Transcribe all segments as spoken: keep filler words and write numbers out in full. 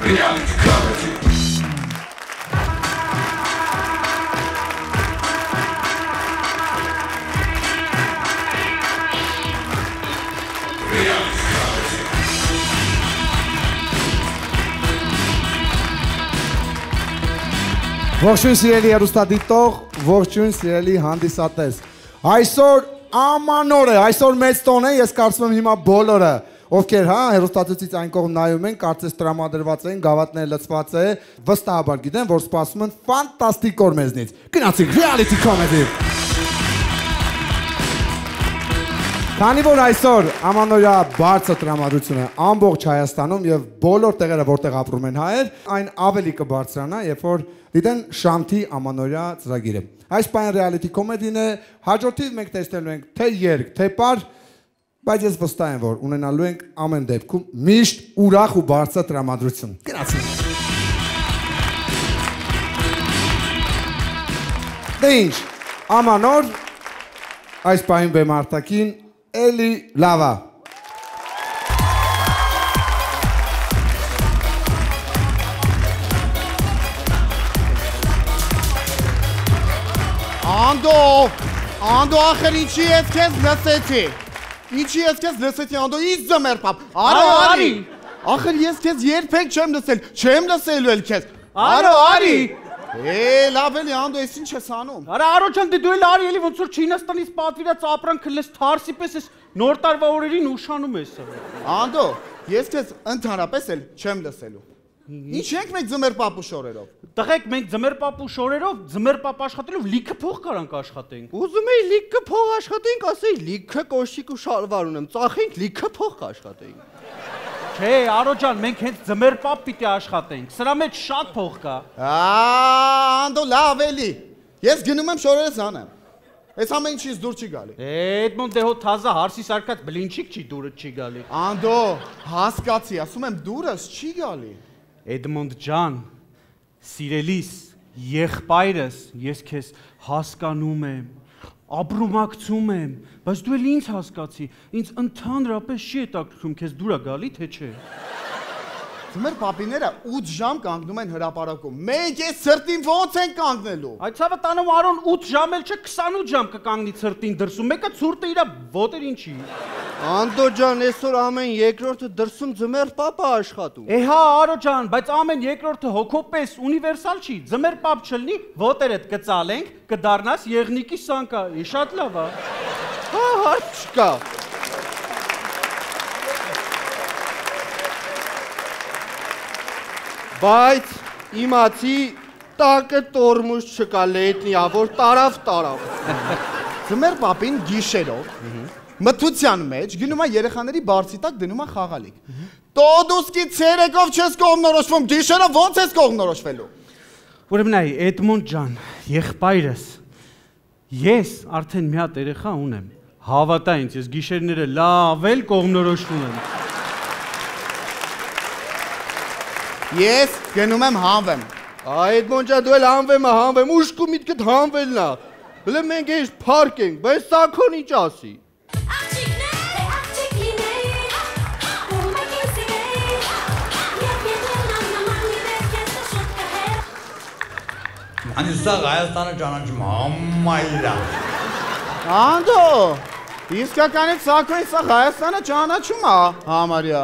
Reality comedy. Ողջույն սիրելի հեռուստադիտող, ողջույն սիրելի հանդիսատես։ Այսօր ամանոր է, այսօր մեծ տոն է, ես կարծում եմ հիմա բոլորը, ովքեր հա հեռուստացույցից այն կողմ նայում են, կարծես տրամադրված են, գավաթները լցված է, վստահաբար գիտեն, որ սպասում են ֆանտաստիկ օր մեզնից։ Գնացինք reality comedy։ Քանի որ այսօր ամանորյա բարձր տրամադրություն է ամբողջ Հայաստանում եւ բոլոր տեղերը, որտեղ ապրում են հայեր, այն ավելի կբարձրանա, երբ որ դիտեն Շանթի ամանորյա ծրագիրը։ Այս պայն reality comedy-ն է, հաջորդիվ մենք տեսնելու ենք թե երգ, թե պար, բայց ես վստահ եմ, որ ունենալու ենք ամեն դեպքում միշտ ուրախ ու բարձր տրամադրություն։ Գնացինք։ Դե ինչ, ամանոր այս պայն բեմարտակին Էլի լավա։ Անդո, Անդո ախր ինչի ես քեզ լսեցի։ Ինչի ես քեզ լսեցի Անդո, իս ձմեր պապ։ Արո արի։ Ախր ես քեզ երբեք չեմ լսել, չեմ լսելու էլ քեզ։ Արո արի։ Է լավ էլի Անդո, ես ինչ ես անում։ Արա Արո ջան, դե դու էլ արի էլի ոնց որ Չինաստանից պատվիրած ապրանքը լես թարսի պես ես նոր տարվա օրերին ուշանում ես։ Անդո, ես քեզ ընդհանրապես էլ չեմ լսելու։ Ինչ ենք մենք ձմեր պապու շորերով։ Տղեկ մենք ձմեր պապու շորերով, ձմեր պապ աշխատելով լիքը փող կարանք աշխատենք։ Ուզում էի լիքը փող աշխատենք, ասեի լիքը կոշիկ ու շալվար ունեմ, ծախենք լիքը փող կաշխատենք։ Չէ, Արո ջան, մենք հենց ձմեր պապ պիտի աշխատենք։ Սրա մեջ շատ փող կա։ Անդո լավ էլի։ Ես գնում եմ շորերս անեմ։ Այս ամեն ինչից դուր չի գալի։ Էդմոն դե հո թազա հարսի սարկած բլինչիկ չի դուրը չի գալի։ Անդո, հասկացի, ասում եմ դուրս չի գալի։ Էդմոնդ ջան, սիրելիս, եղբայրս, ես քեզ հասկանում եմ, ապրումակցում եմ, բայց դու էլ ինձ հասկացի, ինձ ընդհանրապես չի հետաքրքրում քեզ դուր գալի, թե չէ։ Ձմեր պապիները ութ ժամ կանգնում են հրապարակում, մենք ես սրտին ոնց են կանգնելու։ Այդ ցավը տանում Արոն ութ ժամ էլ չէ, քսանութ ժամ կկանգնի սրտին դրսում, մեկը ցուրտը իրա ոտեր ինչի։ Անդո ջան, այսօր ամեն երկրորդը դրսում ձմեր պապը աշխատում։ Էհա Արո ջան, բայց ամեն երկրորդը հոգոպես ունիվերսալ չի, ձմեր պապ չլնի, ոտերդ կծալենք, կդառնաս եղնիկի սանկա, շատ լավ է։ Հա, հարց չկա։ Բայց իմացի տակը տորմուզ չկա լետնիա, որ տարավ տարավ։ Ձմեր պապին գիշերով մթության մեջ գնում է երեխաների բարձի տակ դնում է խաղալիք։ Տոդուսկի ցերեկով չես կողմնորոշվում, գիշերով ոնց ես կողմնորոշվելու։ Ուրեմն այ Էդմոնդ ջան, եղբայրս, ես արդեն մի հատ երեխա ունեմ։ Հավատա ինձ, ես գիշերները լավ էլ կողմնորոշվում եմ։ Ես գնում եմ հանվեմ։ Էդմոնդ ջան, դու էլ հանվեմ, հանվեմ, ուշք ու միտքդ հանվելն է։ Հələ մենք էս փարք ենք, բայց սակոն ինչ ասի։ Անիսա Հայաստանը ճանաչում համայրա։ Անդո, իսկականից սակոին սա Հայաստանը ճանաչում է համարյա։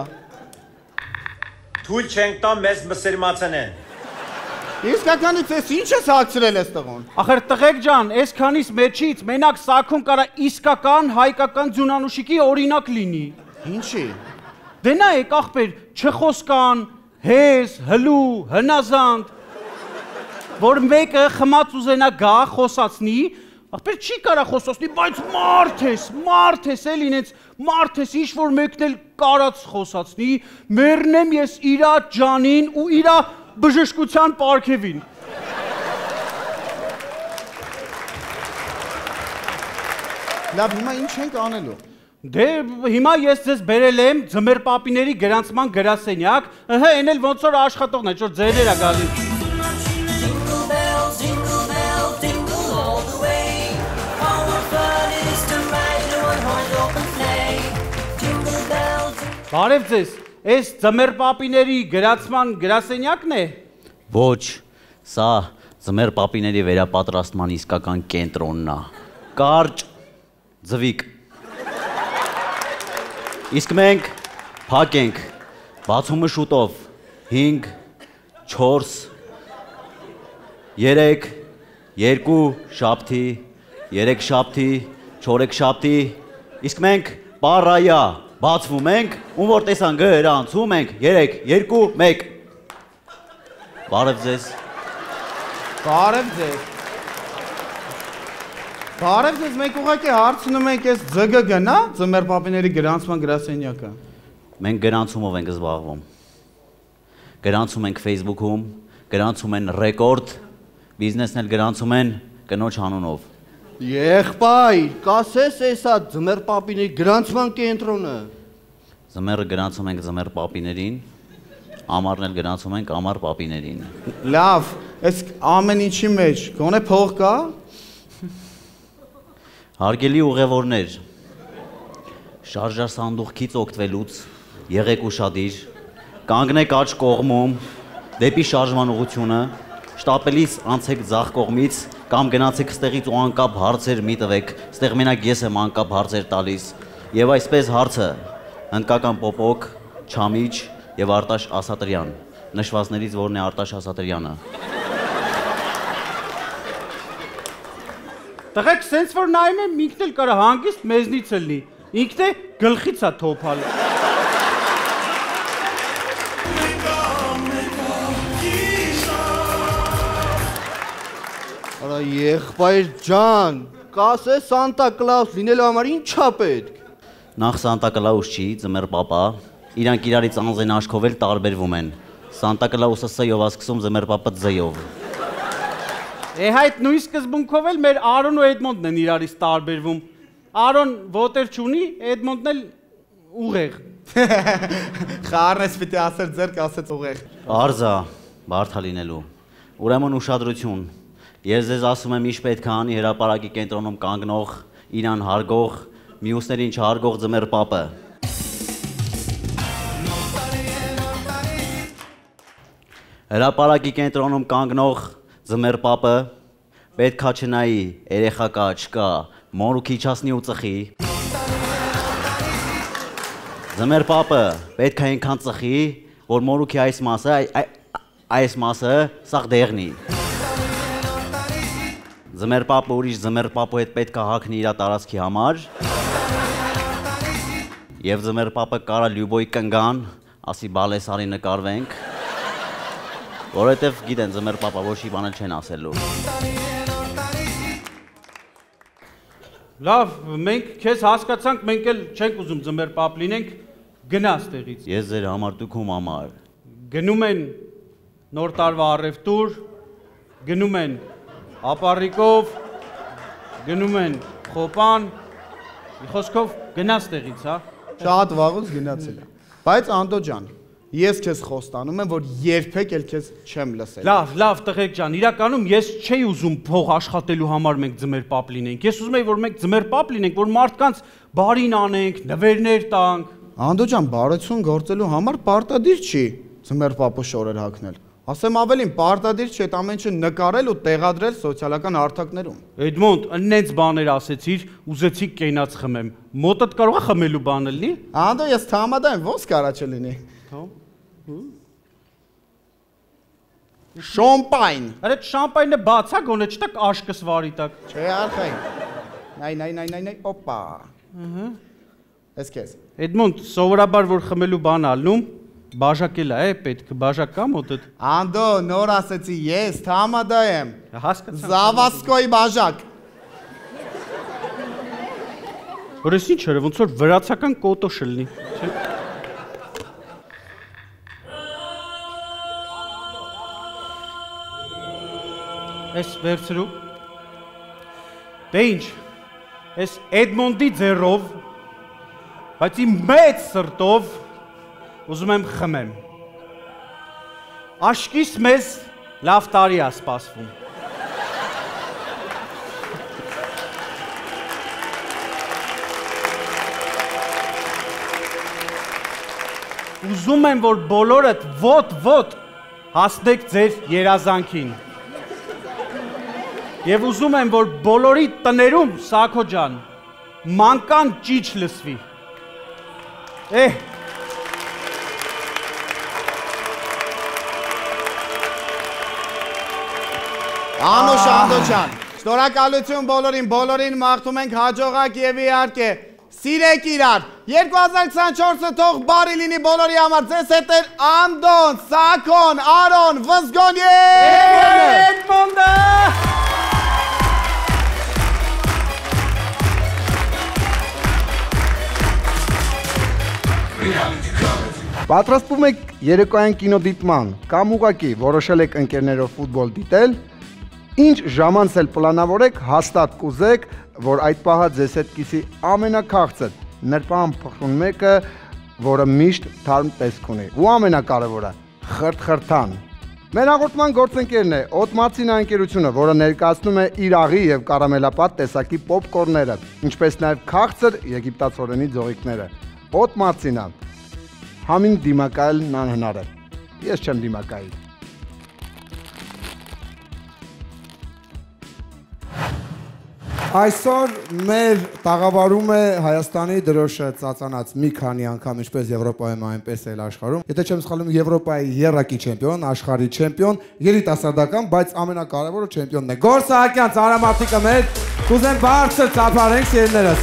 Թույլ չենք տա մեզ մսերմացնեն։ Իսկականից ես ինչ ես հագցրել ես տղոն։ Ախր տղեկ ջան, այսքանից մեջից մենակ սակում կարա իսկական հայկական ձյունանուշիկի օրինակ լինի։ Ինչի։ Դե նայեք ախպեր, չխոսկան, հեզ, հլու, հնազանդ, որ մեկը խմած ուզենա գա, խոսացնի, ախպեր չի կարա խոսացնի, բայց մարդ ես, մարդ ես էլ ինենց, մարդ ես ինչ որ մեկն էլ կարած խոսացնի, մերնեմ ես իրա ջանին ու իրա բժշկության պարգևին։ Լավ, հիմա ինչ ենք անելու։ Դե հիմա ես ձեզ բերել եմ ձմեր պապիների գրանցման գրասենյակ, ըհը այն էլ ոնց որ աշխատողն է, որ ձերներ է գալի։ Բարև ձեզ, Այս ձմեր պապիների գրացման գրասենյակն է։ Ոչ, սա ձմեր պապիների վերապատրաստման իսկական կենտրոնն է։ Կարճ, ձվիկ։ Իսկ մենք փակ ենք, բացումը շուտով, հինգ, չորս, երեք, երկու շաբթի, երեք շաբթի, չորեք շաբթի, իսկ մենք պարայա, բացվում ենք, ում որ տեսան գրանցում ենք, երեք, երկու, մեկ։ Բարև ձեզ։ Բարև ձեզ։ Բարև ձեզ, մենք ուղղակի հարցնում ենք այս ձ գ գնա, ձմեր պապիների գրանցման գրասենյակը։ Մենք գրանցումով ենք զբաղվում։ Գրանցում ենք Facebook-ում, գրանցում են ռեկորդ, բիզնեսն էլ գրանցում են կնոջ անունով։ Եղբայր, կասես էսա ձմեր պապիների գրանցման կենտրոնը։ Ձմերը գրանցում ենք ձմեր պապիներին, ամառն էլ գրանցում ենք ամառ պապիներին։ Լավ, այս ամեն ինչի մեջ գոնե փող կա։ Հարգելի ուղևորներ, շարժասանդուղքից օգտվելուց եղեք ուշադիր, կանգնեք աջ կողմում, դեպի շարժման ուղղությունը, շտապելիս անցեք ձախ կողմից կամ գնացեք ստեղից ու անկապ հարցեր մի տվեք, ստեղ մենակ ես եմ անկապ հարցեր տալիս, եւ այսպես հարցը հնդկական պոպոկ, չամիչ եւ Արտաշ Ասատրյան, նշվածներից որն է Արտաշ Ասատրյանը։ Տղեկ, սենց որ նայում եմ, ինքն էլ կարա հանգիստ մեզնից էլ լի, ինքն է գլխից է թոփալ։ Արա եղբայր ջան, կասես Սանտա Կլաուս լինելու համար ինչա պետք։ Նախ Սանտա Կլաուս չի, ձմեր պապա, իրանք իրարից անձեն աչքով էլ տարբերվում են։ Սանտա Կլաուսը ս-ով է սկսում, ձմեր պապը ձ-ով։ Է հայտ նույն սկզբունքով էլ մեր Արոն ու Էդմոնդն են իրարից տարբերվում։ Արոն ոտեր չունի, Էդմոնդն էլ ուղեղ։ Խառն ես պիտի ասեր ձերք, ասեց ուղեղ։ Արզա, բարդ է լինելու։ Ուրեմն ուշադրություն։ Ես ձեզ ասում եմ ինչ պետք է անի հրապարակի կենտրոնում կանգնող, իրան հարգող, մյուսներին չհարգող ձմեր պապը։ Հրապարակի կենտրոնում կանգնող ձմեր պապը պետք է չնայի երեխա կա, չկա, մորուքի չասնի ու ծխի։ Ձմեր պապը պետք է այնքան ծխի, որ մորուքի այս մասը, այս մասը սաղ դեղնի։ Ձմեր պապը ուրիշ ձմեր պապու հետ պետք է հագնի իր տարածքի համար։ Եվ ձմեր պապը կարա Լյուբոյի կնգան, ասի բալեսարի նկարվենք։ Որովհետև գիտեն ձմեր պապա ոչի բան չեն ասելու։ Լավ, մենք քեզ հասկացանք, մենք էլ չենք ուզում ձմեր պապ լինենք, գնա ստեղից։ Ես ձեր համար, դուք ում համար։ Գնում են նոր տարվա առևտուր, գնում են ապառիկով, գնում են խոպան, մի խոսքով գնա ստեղից, հա։ Շատ վաղուց գնացել է։ Բայց Անդո ջան, ես քեզ խոստանում եմ, որ երբեք էլ քեզ չեմ լսել։ Լավ, լավ, տղեկ ջան, իրականում ես չէի ուզում փող աշխատելու համար մենք ձմեր պապ լինենք։ Ես ուզում եի, որ մենք ձմեր պապ լինենք, որ մարդկանց բարին անենք, նվերներ տանք։ Անդո ջան, բարություն գործելու համար պարտադիր չի ձմեր պապը շորեր հագնել։ Ասեմ ավելին, պարտադիր չի այդ ամեն ինչը նկարել ու տեղադրել սոցիալական հարթակներում։ Էդմոնդ, ըննենց բաներ ասեցիր, ուզեցի կենաց խմեմ։ Մոտդ կարող է խմելու բան լի։ Անդո, ես թամադա եմ, ոնց կարա չլինի։ Շամպայն։ Այդ շամպայնը բաց է, գոնե չտակ աշկս վարի տակ։ Չէ, արխայ։ Նայ, նայ, նայ, նայ, նայ, օպա։ Ահա։ Էս քեզ։ Էդմոնդ, սովորաբար որ խմելու բան ալնում, բաժակել է, պետք բաժակ կա մոտդ։ Անդո, նոր ասեցի ես, թամադա եմ։ Հասկացա։ Զավասկոյի բաժակ։ Որ ես ինչ հրը, ոնց որ վրացական կոտոշ լնի։ Ես վերցրու։ Դե ինչ, ես Էդմոնդի ձեռով, բայց իմ մեծ սրտով ուզում եմ խմեմ։ Աշկիս մեզ լավ տարի է սպասվում։ ուզում եմ, որ բոլորդ ոտ-ոտ հասնեք ձեր երազանքին։ Եվ ուզում եմ, որ բոլորի տներում, Սաքո ջան, մանկան ճիչ լսվի։ Էհ, Անուշ Անդոչյան, շնորհակալություն բոլորին, բոլորին մաղթում ենք հաջողակ եւ իհարկե սիրեք իրար։ երկու հազար քսանչորսը թող բարի լինի բոլորի համար։ Ձեզ հետ էր Անդոն, Սաքոն, Արոն, Վզգոն եւ Էդմոնդը։ Պատրաստվում եք երեկոյան կինոդիտման կամ ուղղակի որոշել եք ընկերներով ֆուտբոլ դիտել, ինչ ժամանց էլ պլանավորեք, հաստատ կուզեք, որ այդ պահը ձեզ հետ կիսի ամենաքաղցր, նրբան փխրուն մեկը, որը միշտ թարմ տեսք ունի, ու ամենակարևորը, խրթխրթան։ Մեր հաղորդման գործընկերն է Օտմարցինա ընկերությունը, որը ներկայացնում է իրաղի եւ կարամելապատ տեսակի պոպկորները, ինչպես նաեւ քաղցր եգիպտացորենի ձողիկները։ Օտմարցինա, համին դիմակայելն անհնար է։ Ես չեմ դիմակայել։ Այսօր մեր տաղավարում է Հայաստանի դրոշը ծածանած մի քանի անգամ ինչպես Եվրոպայում, այնպես էլ աշխարհում։ Եթե չեմ սխալվում, Եվրոպայի եռակի չեմպիոն, աշխարհի չեմպիոն, երիտասարդական, բայց ամենակարևորը չեմպիոնն է։ Գոր Սահակյան, ծանրամարտիկը մեր, կուզեմ բարձր ծափարենք սիրելիներս։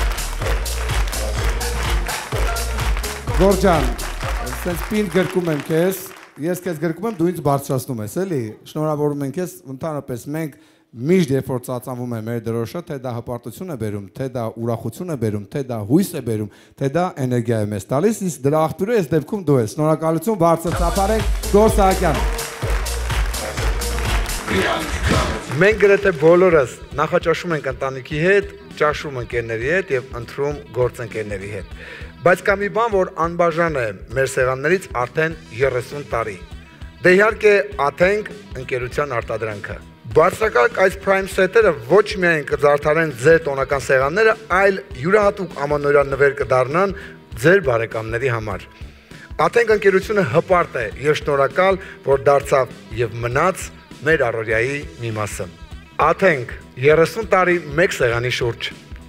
Գոր ջան, ասենց պինդ գրկում եմ քեզ, ես քեզ գրկում եմ, դու ինձ բարձրացնում ես, էլի։ Շնորհավորում ենք քեզ, ընդհանրապես մենք միշտ երբ որ ծածանվում է մեր դրոշը, թե դա հպարտություն է բերում, թե դա ուրախություն է բերում, թե դա հույս է բերում, թե դա էներգիա է մեզ տալիս, իսկ դրա աղբյուրը այս դեպքում դու ես։ Շնորհակալություն, բարձր ծափարենք, Գոր Սահակյան։ Մենք գրեթե բոլորս նախաճաշում ենք ընտանիքի հետ, ճաշում ընկերների հետ եւ ընթրում գործընկերների հետ։ Բայց կա մի բան, որ անբաժան է մեր սեղաններից արդեն երեսուն տարի։ Դե իհարկե Աթենք ընկերության արտադրանքը։ Բարձրակարգ այս prime set-երը ոչ միայն կզարդարեն ձեր տոնական սեղանները, այլ յուրահատուկ ամանորյա նվեր կդառնան ձեր բարեկամների համար։ Աթենք ընկերությունը հպարտ է եւ շնորհակալ, որ դարձավ եւ մնաց մեր առօրյայի մի մասը։ Աթենք երեսուն տարի մեկ սեղանի շուրջ։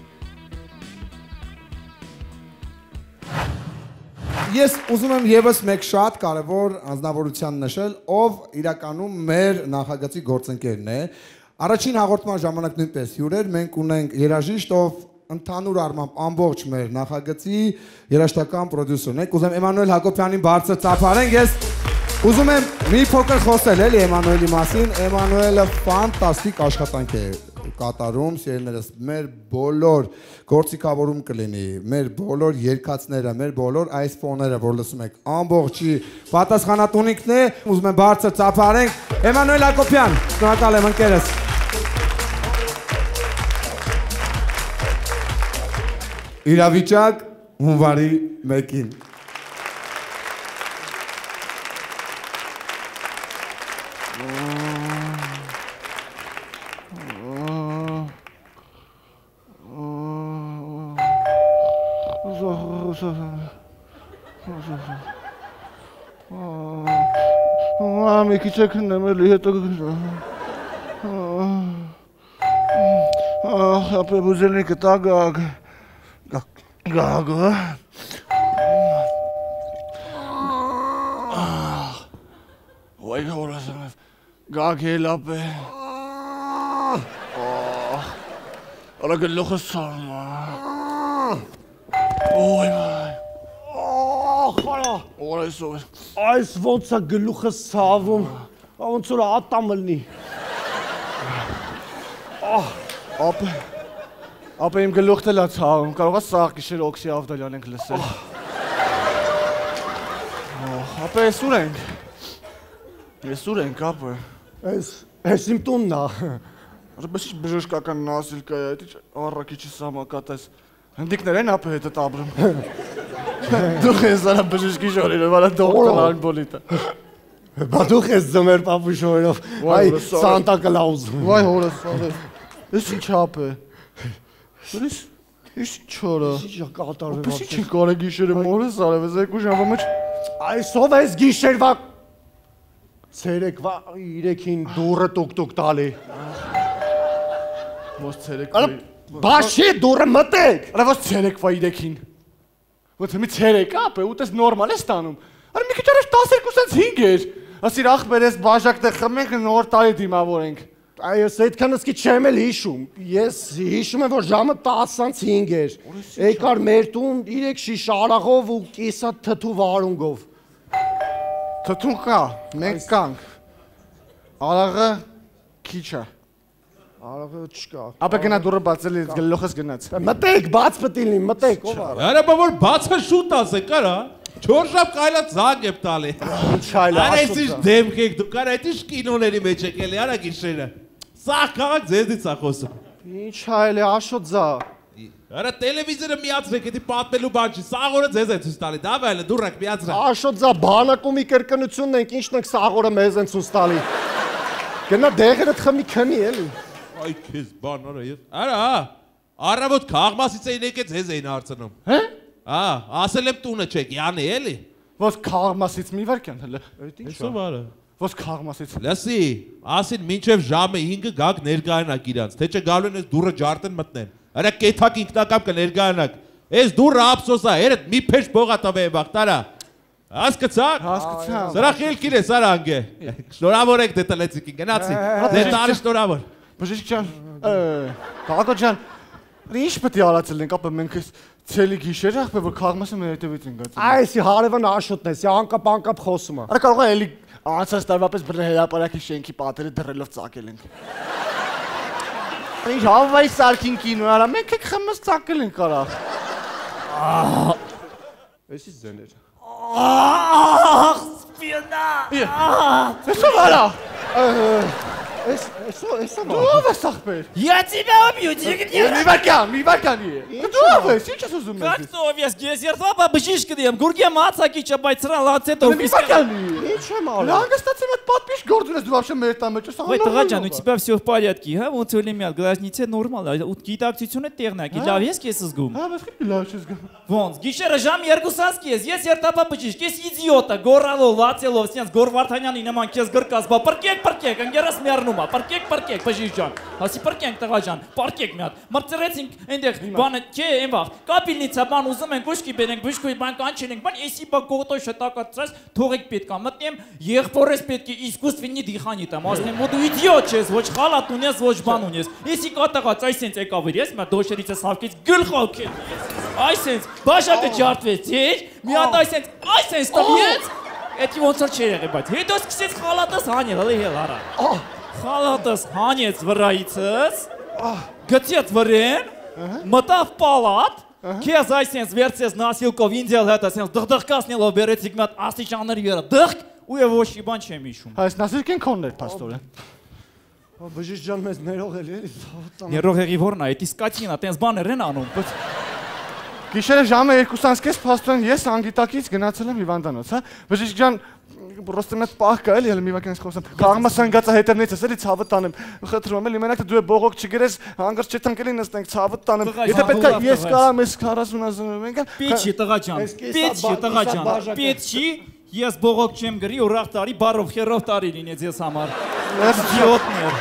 Ես ուզում եմ եւս մեկ շատ կարևոր անձնավորության նշել, ով իրականում մեր նախագծի գործընկերն է։ Առաջին հաղորդման ժամանակ նույնպես հյուր էր, մենք ունենք երաժիշտ, ով ընդհանուր առմամբ ամբողջ մեր նախագծի երաժշտական պրոդյուսերն է։ Կուզեմ Էմանուել Հակոբյանին բարձր ծափարենք։ Ես ուզում եմ մի փոքր խոսել էլի Էմանուելի մասին։ Էմանուելը ֆանտաստիկ աշխատանք է կատարում, սիրելիներս, մեր բոլոր գործիքավորում կլինի, մեր բոլոր երգացները, մեր բոլոր այս ֆոները, որ լսում եք, ամբողջի պատասխանատունիքն է, ուզում եմ բարձր ծափարենք, Էմանուել Հակոբյան, շնորհակալ եմ ընկերս։ Իրավիճակ հունվարի մեկին։ Մի քիչ եք նմելի, հետո ապե բուզելնիկը տագագ գագ Ոյ հորասան գագ էլ ապե Արա գլուխը սարմա Ոյ վայ Այս ոնց է գլուխը սավում, ոնց որ ատամ լնի։ Ապե, ապե իմ գլուխն էլ է ցավում, կարող է սաղ գիշեր Օքսի Ավդալյան ենք լսել։ Ապե, ես ուր ենք։ Ես ուր ենք, ապե։ Ես իմ տունն է։ Բայց ինչ բժշկական նասիլկա է, այդ ինչ առաքիչի սամակատ ես։ Հնդիկներ են ապե հետդ ապրում։ Դուք ես արա բժշկի շորերով, արա դոկտոր Ալբոլիտը։ Բա դուք ես ձմեր պապու շորերով, այ Սանտա Կլաուզ։ Վայ հորս սարև, ես ինչ հապ է։ Սրիս, ես ինչ չորը։ Ինչ կատարվում է։ Պես ինչ կարե գիշերը մորը սարև, ես երկու ժամվա մեջ Այսով ես գիշերվա ցերեկվա երեքին դուրը տուկ-տուկ տալի։ Ո՞ց ցերեկվա։ Բաշի դուրը մտեք։ Արա ո՞ց ցերեկվա երեքին։ Ո՞ց մի ցերեկա, բե ուտես նորմալ է ստանում։ Արա մի քիչ առաջ տասներկուսից հինգ էր։ Ասիր ախպեր ես բաժակը խմենք նոր տարի դիմավորենք։ Այո, այդքան սկի չեմ էլ հիշում։ Ես հիշում եմ, որ ժամը տասից հինգ էր։ Եկար մեր տուն երեք շիշ արաղով ու կիսա թթու վարունգով։ Թթուն կա, մենք կանք։ Արաղը քիչ է։ Արաղը չկա։ Ապա գնա դուրը բացել ես գլոխս գնաց։ Մտեք, բաց պետք լինի, մտեք, ով արա։ Արա բա որ բացը շուտ ասեք, արա։ Չոր շապ կայլա զանգ եմ տալի։ Ինչ այլ Արա ես ինչ դեմք եք դուք, արա այդ ինչ կինոների մեջ եք էլի, արա գիշերը։ Սաղ քաղաք ձեզնից ա խոսում։ Ինչ այլ է, աշոտ զա։ Արա տելևիզորը միացրեք, էդի պատմելու բան չի, սաղ օրը ձեզ է ցույց տալի, դա բայլը դուրակ միացրա։ Աշոտ զա, բանակումի կրկնությունն ենք, ինչն ենք սաղ օրը մեզ են ցույց տալի։ Գնա դեղերդ խմի քնի էլի։ Այ քեզ բան արա ես։ Արա, առավոտ քաղմասից էին եկել ձեզ էին հարցնում։ Հե? Ահա, ասել եմ տունը չեք, յանի էլի։ Ո՞ց քաղմասից մի վարքան հələ։ Այդ ինչ Այսով արա։ Ո՞ց քաղմասից։ Լսի, ասին մինչև ժամը հինգը գաք ներկայանակ իրանց, թե չէ գալու են այս դուրը ջարտեն մտնեն։ Արա կեթակ ինքնակամ կներկայանակ։ Այս դուրը ափսոսա, երդ մի փեշ բողա տավե բախտարա։ Հասկացա՞ք։ Հասկացա։ Սրա խելքին է սարանգե։ Շնորհավոր եք դե տլեցիկին, գնացի։ Դե տարի շնորհավոր։ Բժիշկ ջան, Կաղակա ջան, ինչ պետք է արածել ենք, ապա մենք այս ցելի գիշերը ախպե որ քաղմասը մեր հետևից են գացել։ Այսի հարևան աշոտն ես, անկապ անկապ խոսում է։ Արա կարող է էլի անցած տարվապես բռը հրապարակի շենքի պատերը դրելով ծակել ենք։ Ինչ հավայի սարքին կինո արա, մենք եք խմս ծակել ենք արա։ Էսի ձեներ։ Ահ, սպինա։ Էսով արա։ Էս էսո էսո Դու ով ես ախպեր։ Я тебя убью, дегнер. Մի վարքան, մի վարքանի է։ Դու ով ես, ինչ ես ուզում ես։ Как то вес гезертва бабжишка дем, гурге мацаки чабайцра лацето. Մի վարքանի։ Ինչ եմ արել։ Լանգստացի մեծ պատմիչ գործ ունես դու вообще մեր տան մեջ ես։ Ой, Тагаджан, у тебя все в порядке, а? Вот улемят, глазницы нормально. У գիտակցությունը տեղնակ, լավ ես քեզ զգում։ Հա, բայց քիչ լավ չես գում։ Ոնց, գիշերը ժամ երկուսանց քեզ, ես երթապա բջիշ, քեզ իդիոտա, գորալով, լացելով, սենց Գոր Վարդանյանի նման քեզ գրկած, բա պրկեք, պրկեք, ընկերս մեռնում է, պրկեք, պրկեք, բջիշ ջան։ Ասի պրկենք Տղաջան, պրկեք մի հատ։ Մրցրեցինք այնտեղ բանը, չէ, այն վաղ։ Կապիլնիցա բան ուզում ենք ուշքի բերենք, բժշկուի բան կանչենք, բան էսի բա գոտո շտակացած, թողեք պետք է մտնեմ, եղբորես պետք է искусственный դիխանի տամ, ասնեմ, ու դու իդիոտ ես, ոչ խալատ ունես, ոչ բան ունես։ Էսի կատաղած, այսենց եկավ իր, ես մա դոշերից ես հավքեց գլխով քեզ։ Այսենց բաժակը ջարդվեց, չէ՞։ Մի հատ այսենց, այսենց տվեց։ Էդի ոնց որ չէ եղել, բայց հետո սկսեց խալատս հանել, հələ հել արա։ Խալատս հանեց վրայիցս, գցեց վրեն, մտավ պալատ, քեզ այսենց վերցեց նասիլկով ինձել հետ, այսենց դղդղկացնելով բերեցիք մի հատ աստիճանների վրա, դղկ, ու եւ ոչ մի բան չեմ հիշում։ Այս նասիրքեն քոններ, փաստորեն։ Բժիշկ ջան մեզ ներողել էլի։ Ներողերի որն է, էդի սկատինա, տենց բաներ են անում, բայց Գիշերը ժամը երկուսից կես փաստորեն ես անգիտակից գնացել եմ հիվանդանոց, հա։ Բժիշկ ջան, պրոստը մեծ պահ կա էլի, հələ մի վարքանից խոսեմ։ Կաղմաս անգածա հետևնից էլի ցավը տանեմ։ Խնդրում եմ, էլի մենակ դու բողոք չգրես, հանգարց չթանք էլի նստենք ցավը տանեմ։ Եթե պետք է ես կարամ ես քառասուն ազնեմ ենք։ Պիչի Տղաջան, պիչի Տղաջան, պիչի ես բողոք չեմ գրի, ուրախ տարի բարով խերով տարի լինեց ես համար։ Իդիոտներ։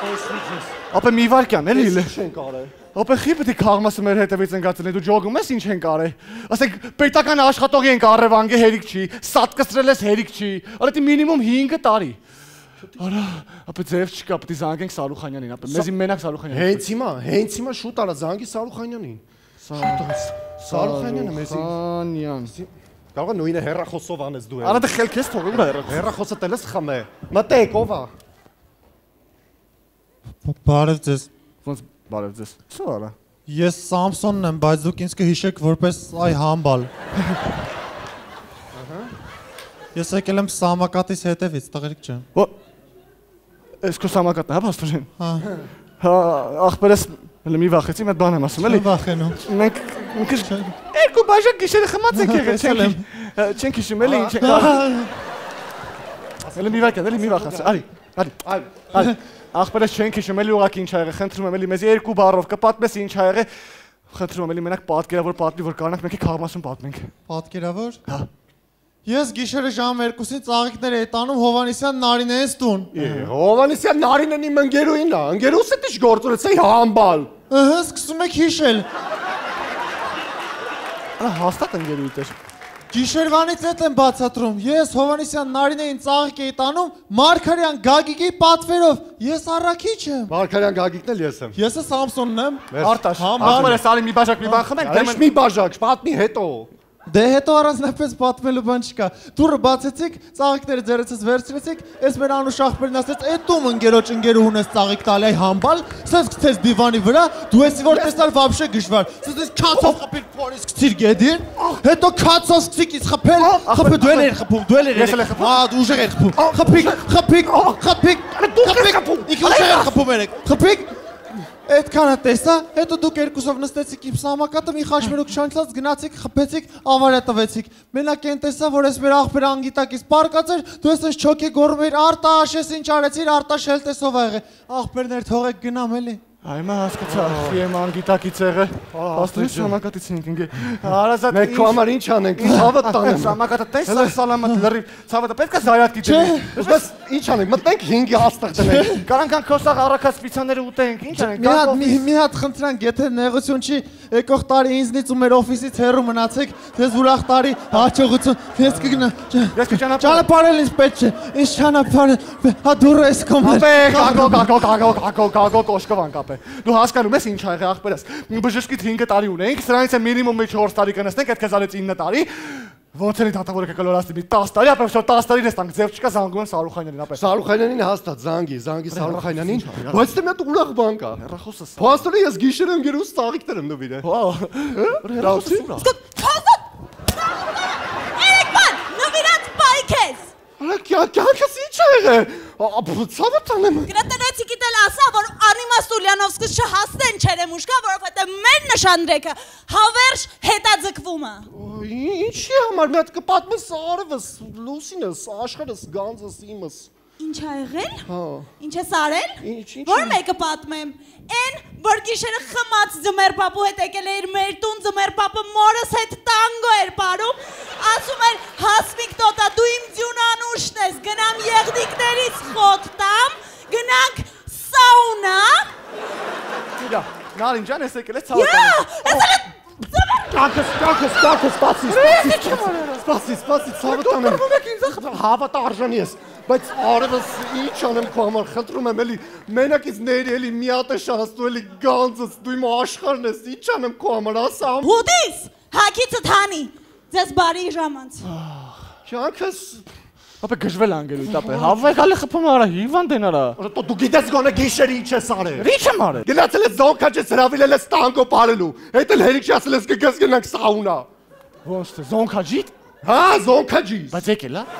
Ապա մի վարքան էլի։ Չենք արել։ Ապա խի պետք է քաղմասը մեր հետևից են գացել, դու ջոգում ես ինչ ենք արել։ Ասենք պետական աշխատողի ենք առևանգե հերիք չի, սատկացրել ես հերիք չի։ Արա դի մինիմում հինգ տարի։ Արա, ապա ձև չկա, պետք է զանգենք Սարուխանյանին, ապա մեզի մենակ Սարուխանյանին։ Հենց հիմա, հենց հիմա շուտ արա զանգի Սարուխանյանին։ Սարուխանյանը մեզի։ Սարուխանյան։ Կարող է նույնը հերախոսով անես դու։ Արա դե խելք ես թողում դա հերախոս։ Հերախոսը տելես խմե։ Մտեք, ով է։ Բարև ձեզ։ Ոնց բարև ձեզ։ Սա արա։ Ես Սամսոնն եմ, բայց դուք ինձ կհիշեք որպես այ համբալ։ Ահա։ Ես եկել եմ Սամակատից հետևից, տղերիկ ջան։ Ո Էս քո Սամակատն է, հա, փաստորեն։ Հա։ Հա, ախպերս հələ մի վախեցի, մի հատ բան եմ ասում, էլի։ Չեմ վախենում։ Մենք մենք երկու բաժակ գիշերը խմած ենք եղել, չենք չենք հիշում, էլի ինչ։ Էլի մի վախ, էլի մի վախ ասա, արի, արի, արի։ Ախպերս չենք հիշում, էլի ուղղակի ինչ ա եղել, խնդրում եմ, էլի մեզ երկու բառով կպատմես ինչ ա եղել։ Խնդրում եմ, էլի մենակ պատկերավոր պատմի, որ կարողանանք մենք քաղաքասում պատմենք։ Պատկերավոր։ Հա։ Ես գիշերը ժամը երկուսին ծաղիկներ էի տանում Հովանեսյան Նարինեից տուն։ Հովանեսյան Նարինեն իմ ընկերուհին է, ընկերուս էդ ինչ գործ ունեցի համբալ։ Ըհը, սկսում եք հիշել։ Արա հաստատ ընկերուհիդ էր։ Գիշերվանից էդ եմ բացատրում։ Ես Հովանեսյան Նարինեին ծաղիկ էի տանում Մարգարյան Գագիկի պատվերով։ Ես առաքիչ եմ։ Մարգարյան Գագիկն էլ ես եմ։ Ես է Սամսոնն եմ։ Արտաշ, ասում ես արի մի բաժակ մի բան խմենք, դե մի բաժակ, պատմի հետո։ Դե հետո առանձնապես պատմելու բան չկա։ Դուրը բացեցիք, ծաղիկները ձեռեցից վերցրեցիք, այս մեր անուշ ախպերն ասեց, «Էդ տում ընկերոջ ընկերուհուն ես ծաղիկ տալի այ համբալ», սենց գցեց դիվանի վրա, դու եսի որ տեսալ վաբշե գժվար։ Սենց ես քացով խփիր փորից գցիր գեդին, հետո քացով սկսիկ իս խփել, խփը դու էլ էր խփում, դու էլ էր խփում։ Հա, դու ուժեղ էր խփում։ Խփիկ, խփիկ, խփիկ, խփիկ, ինքը ուժեղ էր խփում երեք։ Խփիկ Այդքանը տեսա, հետո դուք երկուսով նստեցիք իմ սամակատը, մի խաչմերուկ շանչած գնացիք, խփեցիք, ավարյա տվեցիք։ Մենակ այն տեսա, որ ես մեր աղբերը անգիտակից պարկած էր, դու ես այս չոքի գոռում էիր, Արտաշ, ես ինչ արեցիր, Արտաշ էլ տեսով ա եղել։ Աղբերներ թողեք գնամ էլի։ Այմա հասկացա, եմ անգիտակից եղե, աստրից սամակատից ենք ինգե։ Հարազատ Մենք քո համար ինչ անենք, ցավը տանեմ։ Սամակատը տեսա սալամատ լրիվ, ցավը պետք է զայրատ գիտենք։ Բայց ինչ անենք, մտնենք հինգի հաստեղ դնենք։ Կարանք անք քոսաղ առաքած պիցաները ուտենք, ինչ անենք։ Մի հատ մի հատ խնդրանք, եթե նեղություն չի, եկող տարի ինձնից ու մեր օֆիսից հեռու մնացեք, դες ուրախ տարի հաջողություն, ես կգնա։ Ես կճանապարհ։ Ճանապարհել ինձ պետք չէ, ինձ ճանապարհ, հա դուրը էս կոմեր։ Գագո, գագո, գագո, գագո, գագո կոշկովան կապ է։ Դու հասկանում ես ինչ ա եղել ախպերս։ Բժշկից հինգ տարի ունենք, սրանից է մինիմում չորս տարի կնստենք, այդ քեզ արեց ինը տարի։ Ոնց էլի դատավորը կկլորացնի մի տասը տարի, ապա շո տասը տարին ես տանք, ձև չկա զանգում եմ Սարուխանյանին, ապա։ Սարուխանյանին հաստատ զանգի, զանգի Սարուխանյանին, բայց դե մի հատ ուրախ բան կա։ Հեռախոսս։ Փաստորեն ես գիշերը ընկերուս ծաղիկներ եմ նվիրել։ Հա։ Հեռախոսս ուրախ։ Երեկման, նվիրած բայք ես։ Արա կյանքս ինչ է եղել։ Ցավը տանեմ։ Գրատնեցի գիտել ասա, որ Անիմաստ Ուլյանովսկս չհասնեն չերեմուշկա, որովհետև մեր նշանրեկը հավերժ հետաձգվում է։ Ինչի համար մի հատ կպատմես արևս, լուսինս, աշխարհս, գանձս, իմս։ Ինչ ա եղել։ Հա։ Ինչ ես արել։ Ինչ ինչ։ Որ մեկը պատմեմ։ Էն որ գիշերը խմած ձմեր պապու հետ եկել էր մեր տուն, ձմեր պապը մորս հետ տանգո էր ապարում, ասում էր Հասմիկ տոտա դու իմ ձյուն անուշն ես, գնամ եղնիկներից խոտ տամ, գնանք սաունա։ Իրա, Նարին ջան, ես եկել ես ցավը։ Կակս, կակս, կակս, սպասի, սպասի, սպասի, ցավը տանեմ։ Հավատա արժանի ես, բայց արևս ինչ անեմ քո համար, խնդրում եմ էլի, մենակից ների էլի մի հատ է շանս, դու էլի գանձս, դու իմ աշխարհն ես, ինչ անեմ քո համար, ասա։ Հուդիս, հակիցդ հանի, ձեզ բարի ժամանց։ Կյանքս ապա գժվել անգելույթ ապա հավեք ալի խփում արա հիվանդ են արա դու գիտես գոնե գիշերը ինչ ես արել ինչ եմ արել գնացել ես զոնքաճես հրավիրել ես տանգո բարելու հետ էլ հերիք չասել ես կգես գնանք սաունա ոնց թե զոնքաճի հա զոնքաճի բայց եկել հա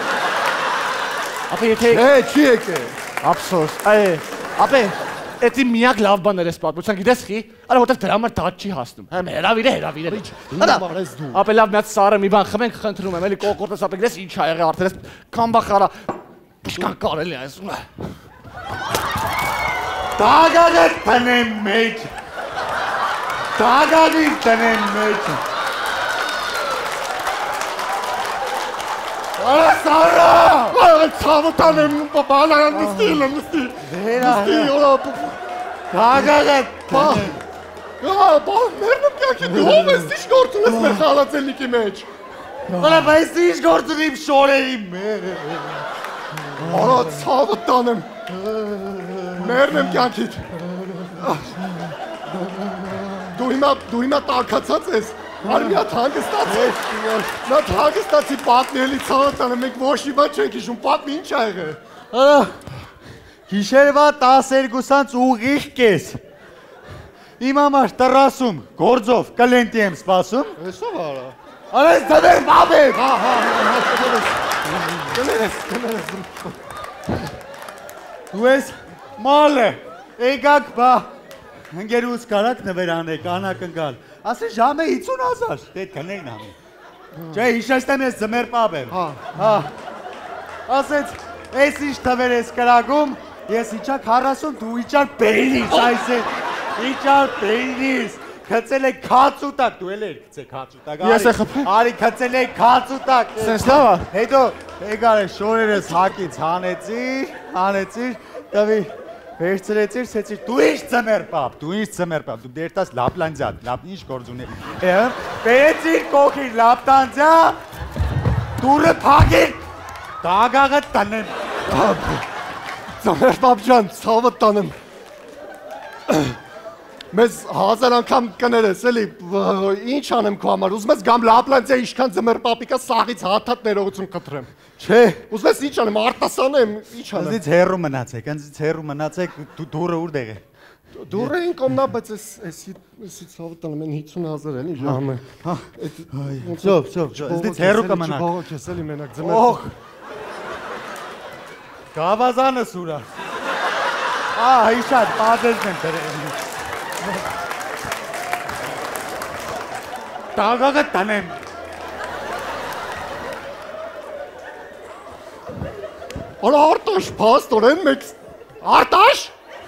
ապա եթե է չի եկել ափսոս այ ապա Էդի միակ լավ բաներ ես պատմության, գիտես խի, արա որտեղ դրա համար դատ չի հասնում։ Հա հրավիր է, հրավիր է։ Հələ մարես դու։ Ապա լավ մի հատ սարը մի բան խմենք, խնդրում եմ, էլի կոկորտես ապա գիտես ինչ ա եղել արդեն ես կամբախարա։ Ինչքան կարելի է ասում։ Դագանը տնեմ մեջ։ Դագանի տնեմ մեջ։ Արա սարա։ Արա ցավը տանեմ, բաբալա նստի, նստի։ Նստի, օրա։ Դագանը տնեմ։ Ա, բա մերնում կյանքի դու ով ես ինչ գործ ունես մեր խալացելնիկի մեջ։ Արա բայց ինչ գործ ունի իմ շորերի մեջ։ Արա ցավը տանեմ։ Մերնեմ կյանքիդ։ Դու հիմա դու հիմա տակացած ես։ Արի մի հատ հանգստացի։ Նա հանգստացի պատմի էլի ցավը տանեմ, մենք ոչ մի բան չենք հիշում, պատմի ինչ ա եղել։ Արա գիշերվա տասներկուսից ուղիղ կես։ Իմ համար տռասում գործով կլենտի եմ սպասում։ Էսով արա։ Արա ես դեր բաբ եմ։ Հա, հա, կներես, կներես։ Դու ես մալը, եկակ բա, ընգերուս կարակ նվեր անեք, անակնկալ, ասի ժամը հինգ հազար, դետ կնեին ամեն, չէ հիշեստեմ ես ձմեր պապ եմ, ասեց, ես ինչ թվեր ես կրագում, ես իչակ հարասուն, դու իչար պեյնիս, այս է, իչար պեյնիս, Գցել եք քացուտակ, դու էլ եք գցե քացուտակ։ Ես եմ խփել։ Արի գցել եք քացուտակ։ Սենց լավ է։ Հետո եկար շորերս հակից հանեցի, հանեցի, տվի վերցրեցիր, սեցիր, դու ինչ ծմեր պապ, դու ինչ ծմեր պապ, դու դերտաս լապլանդյա, լապ ինչ գործ ունի։ Բերեցիր կողքին լապտանձյա, դուրը փակիր, դագաղը տնեմ։ Ծմեր պապ ջան, ցավը տանեմ։ Մեզ հազար անգամ կներես, էլի, ինչ անեմ քո համար, ուզում ես գամ Լապլանդիա ինչքան ձմեր պապիկա սաղից հաթաթ ներողություն կտրեմ։ Չէ, ուզում ես ինչ անեմ, արտասանեմ, ինչ անեմ։ Ինձից հեռու մնացեք, ինձից հեռու մնացեք, դուրը ուր դեղ է։ Դուրը են կոմնա, բայց էսի ցավը տանում են հիսուն հազար էլի ժամը։ Հա, Ժով, ժով, ինձից հեռու կմնաք։ Բողոք ես էլի մենակ ձմեր։ Օհ։ Գավազանս ուրա։ Ա, հիշատ, պատերն եմ դրել։ Դագաղը տնեմ։ Արա Արտաշ, փաստորեն մեկ Արտաշ։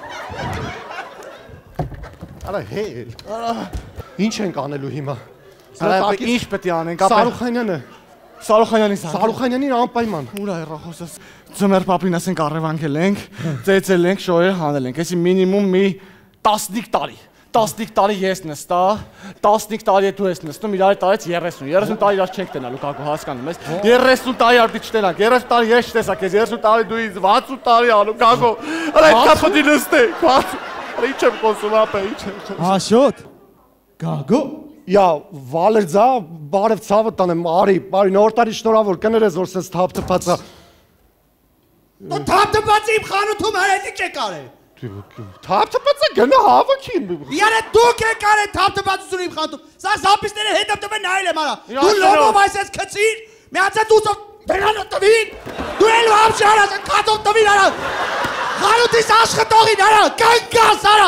Արա հել։ Ինչ ենք անելու հիմա։ Ինչ պետք է անենք։ Սարուխանյանը։ Սարուխանյանին սա։ Սարուխանյանին անպայման։ Ուրա հեռախոսս։ Ձմեր պապին ասենք առևանգել ենք, ծեծել ենք, շորեր հանել ենք։ Էսի մինիմում մի տասնհինգ տարի։ տասնհինգ տարի ես նստա, տասնհինգ տարի դու ես նստում, իրար տարից երեսուն, երեսուն տարի իրար չենք տենալու, կակո հասկանում ես։ երեսուն տարի արդի չտենանք, երեսուն տարի ես չտեսա քեզ, երեսուն տարի դու ինձ վաթսուն տարի անում, կակո։ Արա այդքան պետք է նստենք, վաթսուն։ Ինչ եմ խոսում, ապա, ինչ եմ։ Աշոտ։ Գագո։ Յա, Վալերձա, բարև ցավը տանեմ, արի, բարի նոր տարի շնորհավոր, կներես որ սենց թափթփածա։ Դու թափթփածի իմ խանութում հրետի չեք արել։ Թափթփածը գնա հավաքի։ Յարա դուք եք արել թափթփածություն իմ խանութում։ Սա զապիսները հետապտվել նայել եմ արա։ Դու լոմով այսպես քցիր, միացած ուծով դրանով տվին։ Դու էլ համշ արա, քաթով տվին արա։ Խանութիս աշխատողին արա, կանգաս արա։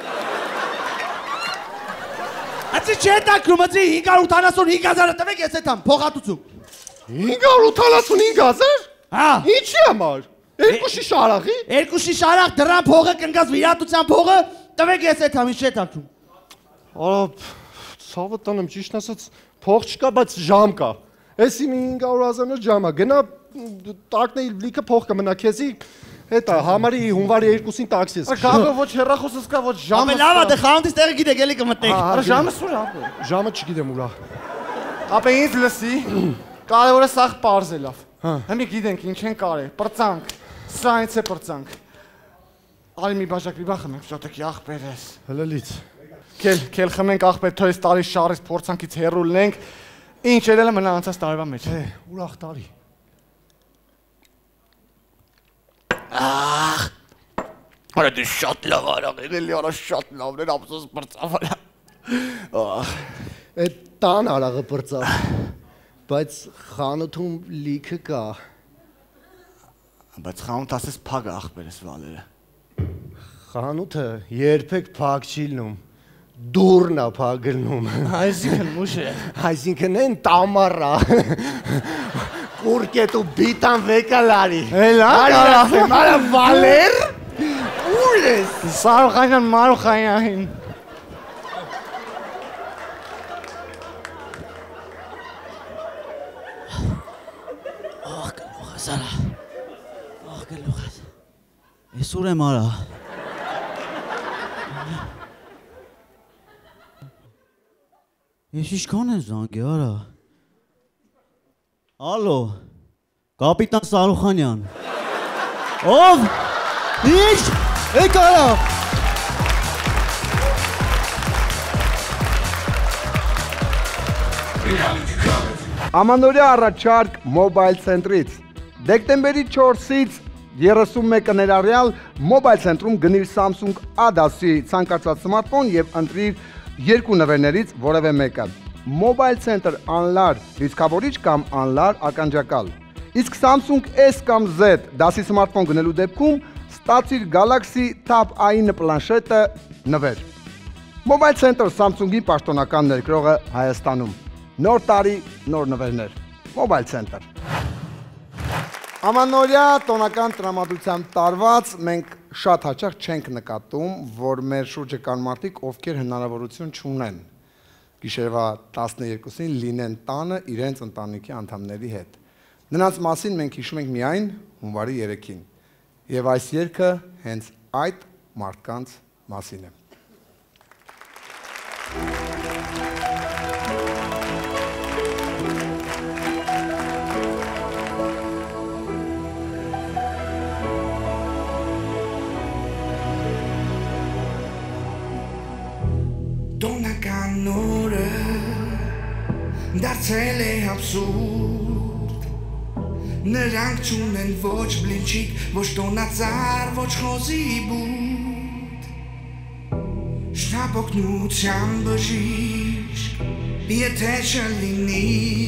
Այսի չէ տակրում, այսի հինգ հարյուր ութանասունհինգ հազարը տվեք ես էտամ, փոխատուցում։ հինգ հարյուր ութանասունհինգ հազար։ Հա։ Ինչի համար։ Երկու շիշ արաղի։ Երկու շիշ արաղ դրան փողը կնկած վիրատության փողը տվեք ես էտամ, ինչ չէ տակրում։ Արա, ցավը տանեմ, ճիշտ ասած, փող չկա, բայց ժամ կա։ Էսի մի հինգ հարյուր հազարն ժամ է, գնա տակնեի լիքը փող կմնա քեզի։ Հետա համարի հունվարի երկուսին տաքսի ես։ Գագո ոչ հեռախոսս կա, ոչ ժամը։ Ամեն լավ է, դե խանութից տեղը գիտեք, էլի կմտնեք։ Արա ժամը սուր ապա։ Ժամը չգիտեմ ուրա։ Ապա ինձ լսի։ Կարևորը սաղ պարզ է լավ։ Հիմա գիտենք ինչ են կարել, պրծանք։ Սա ինձ է պրծանք։ Արի մի բաժակ մի բան խմենք, շոտեք ախպեր ես։ Հլելից։ Քել, քել խմենք ախպեր, թո այս տարի շարից փորձանքից հեռու լինենք։ Ինչ ելել է մնա անցած տարվա մեջ։ Հե, ուրախ տարի։ Ախ։ Արա դու շատ լավ արավ, էլի արա շատ լավն էր, ափսոս պրծավ արա։ Ախ։ Այդ տան արաղը պրծավ, բայց խանութում լիքը կա։ Բայց խանութ ասես փագ ախպեր ես վալերը։ Խանութը երբեք փակ չի լինում, դուրն է փակ լինում։ Այսինքն մուշ է։ Այսինքն են տամարա։ Կուրկետ ու բիտան վեկալարի։ Էլա, կարասեմ, արա վալեր։ Ուր ես։ Սարուխանյան Մարուխանյանին։ Ախ գլուխս արա։ Ախ գլուխս։ Ես ուր եմ արա։ Ես ինչքան եմ զանգի արա։ Ալո, կապիտան Սարուխանյան։ Ով։ Ինչ։ Եկ արա։ Ամանորյա առաջարկ մոբայլ ցենտրից։ Դեկտեմբերի չորսից երեսունմեկը ներառյալ մոբայլ ցենտրում գնիր Samsung A դասի ցանկացած սմարթֆոն եւ ընտրիր երկու նվերներից որևէ մեկը։ Mobile Center անլար դիսկավորիչ կամ անլար ականջակալ։ Իսկ Samsung S կամ Z դասի սմարթֆոն գնելու դեպքում ստացիր Galaxy Tab A նինը պլանշետը նվեր։ Mobile Center Samsung-ի պաշտոնական ներկրողը Հայաստանում։ Նոր տարի, նոր նվերներ։ Mobile Center։ Ամանորյա տոնական տրամադրությամբ տարված մենք շատ հաճախ չենք նկատում, որ մեր շուրջը կան մարդիկ, ովքեր հնարավորություն չունեն գիշերվա տասներկուսին լինեն տանը իրենց ընտանիքի անդամների հետ։ Նրանց մասին մենք հիշում ենք միայն հունվարի երեքին։ Եվ այս երգը հենց այդ մարդկանց մասին է։ Տոնական նորը դարձել է абսուրդ Նրանք չունեն ոչ բլինչիկ, ոչ տոնածար, ոչ խոզի բուտ Շտապօգնության բժիշկ, եթե չլինի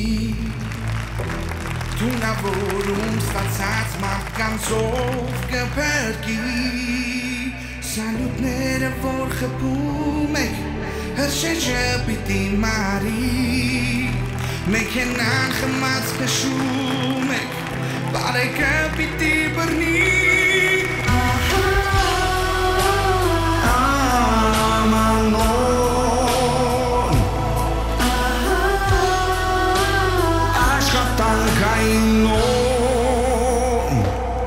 Թունավորում ստացած մարդկանցով կփրկի Սալյուտները, որ խփում եք Հրշեջը պիտի մարի Մեքենան խմած կշում եք Բարեկը պիտի բռնի Ամանոն Աշխատանքային նոն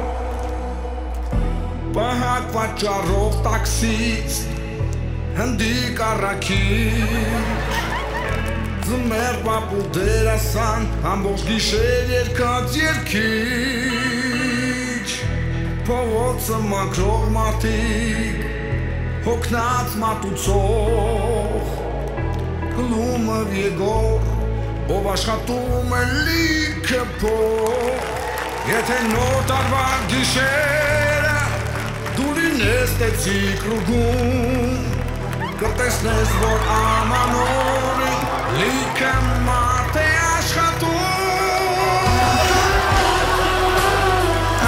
Պահակ վաճառող տաքսիստ Հնդիկ առաքիչ Ձմեր պապու դերասան Ամբողջ գիշեր երկած երկիչ Փողոցը մաքրող մարդիկ Հոգնած մատուցող Հլումը Եգոր Ով աշխատում է լիքը փող Եթե նոր տարվա գիշերը Դու լինես տեցիկ ռուգում Կտեսնես, որ ամանորին լիքը մարդ է աշխատում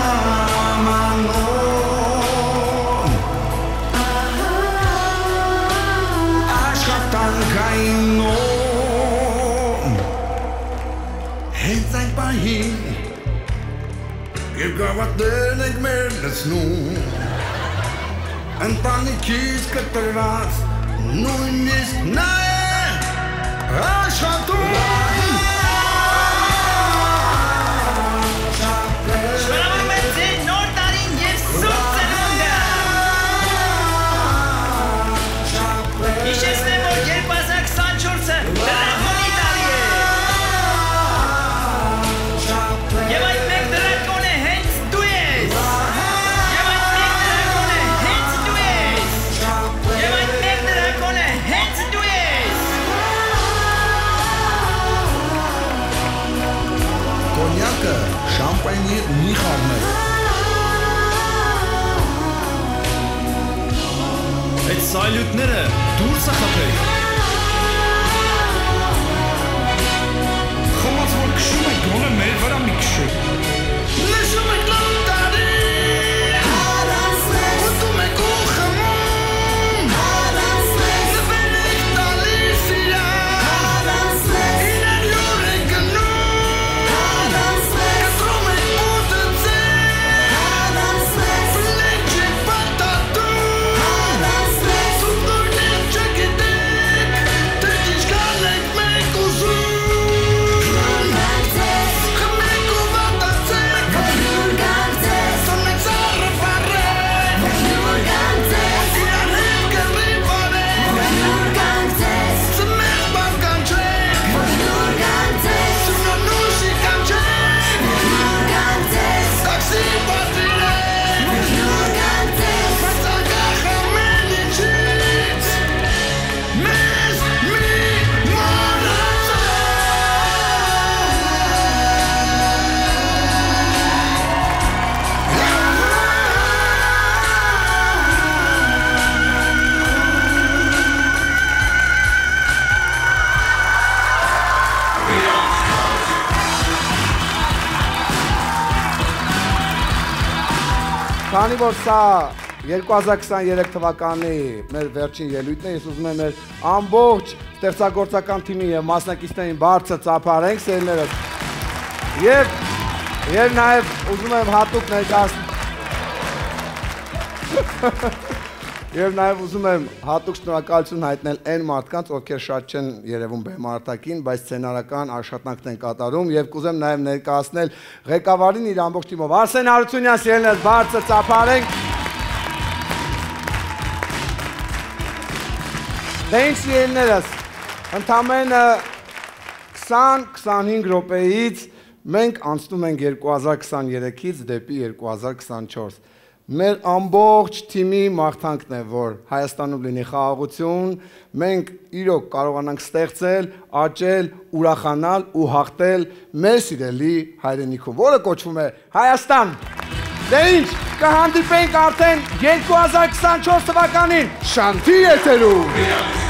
Ամանոն Աշխատանքային նոն Հենց այն պահին Եվ գավաթներն ենք մեր լցնում Ընտանիքից կտրված նույնիսկ նա է աշխատում Շնորհավորում եմ ձեր նոր տարին և սուրբ ծնունդը Հիշեցնեմ, որ երկու հազար քսանչորսը դրակոնի տարի է Եվ այդ մեկ դրակոն է հենց դու ես Կոնյակը շամպայնի մի խառնել Այդ սալյուտները դուրս է խփեք Խմած որ քշում եք գոնը մեր վրա մի քշեք Նշում եք լավ տարի Ուտում եք ու խմում Նվեր եք տալիս իրար Իրար լոր եք գնում Կտրում եք ուտծեք Բլեք չեք պատատում Սուտորներ չգիտեք Թե ինչքան եք մեկ ուզում Խմեք ու վատացեք Սմեք ծառը վարեք Իրար հետ կռի վարեք Սմեղ բավ կանչեք Սունոնուշի կանչեք Տաքսի պատրիրեք Բացակախ ամեն ինչից Մեզ մի Քանի որ սա երկու հազար քսաներեք թվականի մեր վերջին ելույթն է, ես ուզում եմ մեր ամբողջ ստեղծագործական թիմի եւ մասնակիցներին բարձր ծափարենք սերներս։ Եվ եւ նաեւ ուզում եմ հատուկ ներկայացնել Եվ նաև ուզում եմ հատուկ շնորհակալություն հայտնել այն մարդկանց, ովքեր շատ չեն երևում բեմարտակին, բայց սցենարական աշխատանքն են կատարում եւ կուզեմ նաև ներկայացնել ղեկավարին իր ամբողջ թիմով։ Արսեն Հարությունյան, սիրելիներս, բարձր ծափարենք։ Դե ինչ սիրելիներս, ընդամենը քսան քսանհինգ րոպեից մենք անցնում ենք երկու հազար քսաներեքից դեպի երկու հազար քսանչորս։ Մեր ամբողջ թիմի մաղթանքն է, որ Հայաստանում լինի խաղաղություն, մենք իրոք կարողանանք ստեղծել, աճել, ուրախանալ ու հաղթել մեր սիրելի հայրենիքում, որը կոչվում է Հայաստան։ Դե ինչ, կհանդիպենք արդեն երկու հազար քսանչորս թվականին Շանթի եթերում։